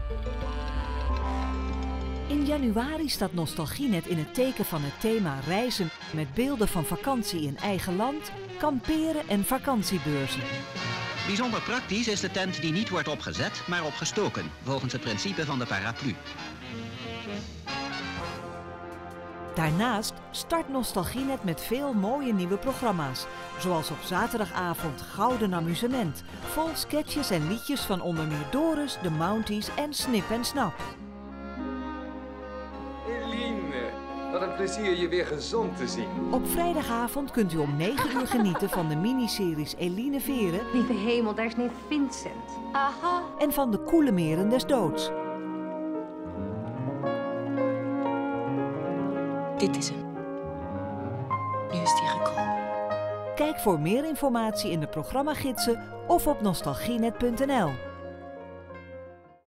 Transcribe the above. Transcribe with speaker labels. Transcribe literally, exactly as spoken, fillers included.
Speaker 1: In januari staat Nostalgienet in het teken van het thema reizen met beelden van vakantie in eigen land, kamperen en vakantiebeurzen.
Speaker 2: Bijzonder praktisch is de tent die niet wordt opgezet, maar opgestoken, volgens het principe van de paraplu.
Speaker 1: Daarnaast start Nostalgienet met veel mooie nieuwe programma's, zoals op zaterdagavond Gouden Amusement, vol sketches en liedjes van onder meer Doris, de Mounties en Snip en Snap.
Speaker 3: Eline, wat een plezier je weer gezond te zien.
Speaker 1: Op vrijdagavond kunt u om negen uur genieten van de miniseries Eline Veren.
Speaker 4: Lieve hemel, daar is neef Vincent. Aha.
Speaker 1: En van de Koele Meren des Doods.
Speaker 5: Dit is hem. Nu is hij gekomen.
Speaker 1: Kijk voor meer informatie in de programmagidsen of op nostalgienet punt n l.